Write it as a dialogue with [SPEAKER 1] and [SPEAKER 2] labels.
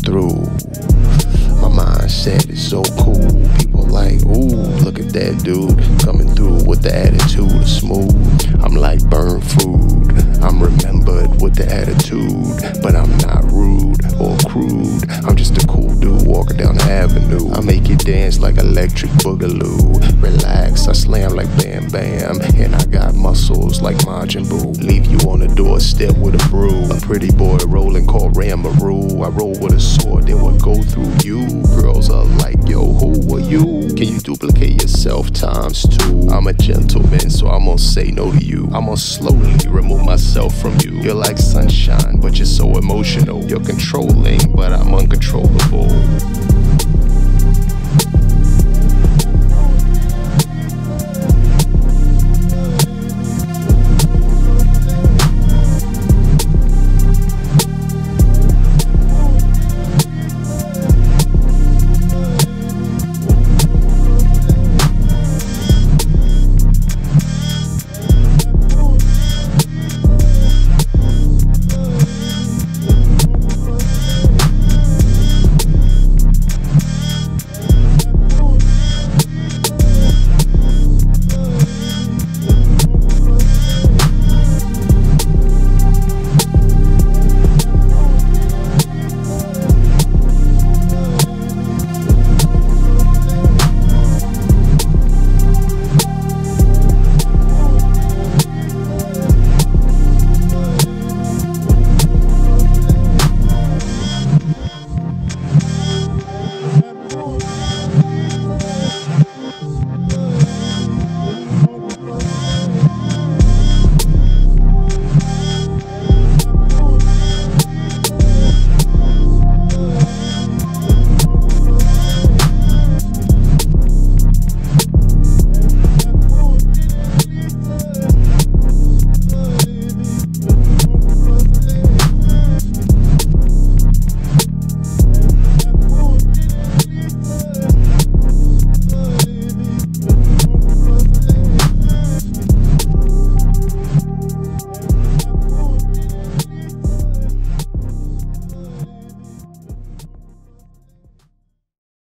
[SPEAKER 1] through. My mindset is so cool. People like, ooh, look at that dude coming through with the attitude of smooth. I'm like burnt food. I'm remembered with the attitude, but I'm not rude or crude. I'm just a cool dude walking down the avenue. I make you dance like electric boogaloo. Relax, I slam like bam bam, and I got muscles like Majin Buu. Leave you on the doorstep with a brew. A pretty boy rolling called Ramaroo. I roll with a sword, then what go through you. Girls are like, yo, who are you? Can you duplicate yourself times two? I'm a gentleman, so I'm gonna say no to you. I'm gonna slowly remove myself from you. You're like sunshine, but you're so emotional. You're controlling, but I'm uncontrollable.